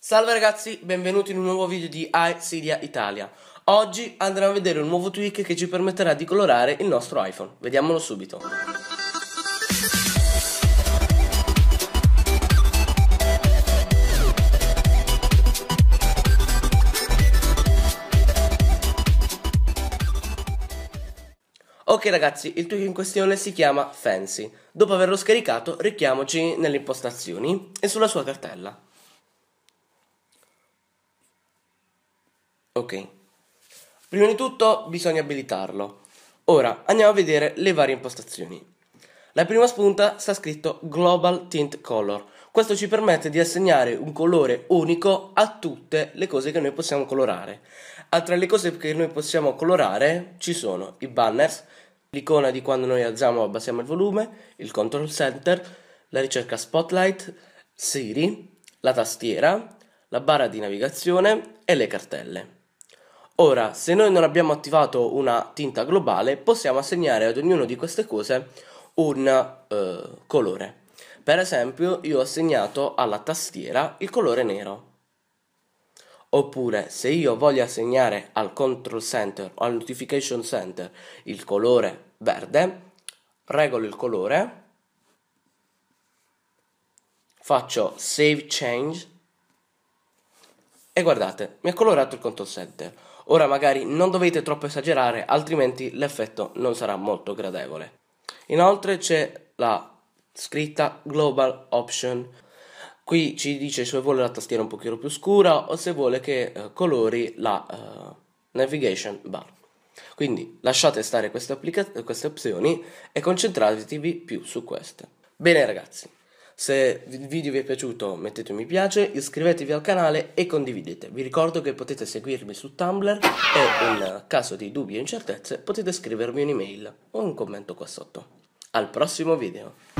Salve ragazzi, benvenuti in un nuovo video di iCydia Italia. Oggi andremo a vedere un nuovo tweak che ci permetterà di colorare il nostro iPhone. Vediamolo subito. Ok ragazzi, il tweak in questione si chiama Fancy. Dopo averlo scaricato, rechiamoci nelle impostazioni e sulla sua cartella. Ok, prima di tutto bisogna abilitarlo. Ora andiamo a vedere le varie impostazioni. La prima spunta sta scritto Global Tint Color. Questo ci permette di assegnare un colore unico a tutte le cose che noi possiamo colorare. Tra le cose che noi possiamo colorare ci sono i banners, l'icona di quando noi alziamo o abbassiamo il volume, il control center, la ricerca spotlight, Siri, la tastiera, la barra di navigazione e le cartelle. Ora, se noi non abbiamo attivato una tinta globale, possiamo assegnare ad ognuna di queste cose un colore. Per esempio, io ho assegnato alla tastiera il colore nero. Oppure, se io voglio assegnare al control center o al notification center il colore verde, regolo il colore, faccio save change e guardate, mi ha colorato il control center. Ora magari non dovete troppo esagerare, altrimenti l'effetto non sarà molto gradevole. Inoltre c'è la scritta Global Option. Qui ci dice se vuole la tastiera un pochino più scura o se vuole che colori la navigation bar. Quindi lasciate stare queste opzioni e concentratevi più su queste. Bene ragazzi, se il video vi è piaciuto mettete un mi piace, iscrivetevi al canale e condividete. Vi ricordo che potete seguirmi su Tumblr e in caso di dubbi o incertezze potete scrivermi un'email o un commento qua sotto. Al prossimo video!